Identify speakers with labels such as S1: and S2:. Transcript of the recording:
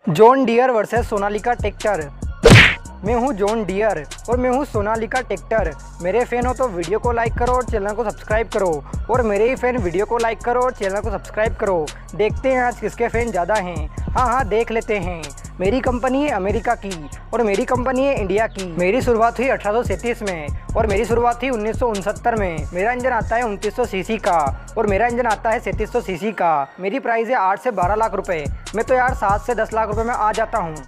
S1: John Deere versus Sonalika tractor. मैं हूं John Deere और मैं हूं सोनालिका ट्रैक्टर। मेरे फैन हो तो वीडियो को लाइक करो और चैनल को सब्सक्राइब करो, और मेरे ही फैन वीडियो को लाइक करो और चैनल को सब्सक्राइब करो। देखते हैं आज किसके फैन ज़्यादा हैं। हाँ, देख लेते हैं। मेरी कंपनी है अमेरिका की और मेरी कंपनी है इंडिया की। मेरी शुरुआत हुई 1837 में और मेरी शुरुआत हुई 1969 में। मेरा इंजन आता है 2900 सीसी का और मेरा इंजन आता है 3700 सीसी का। मेरी प्राइस है 8 से 12 लाख रुपए। मैं तो यार 7 से 10 लाख रुपए में आ जाता हूँ।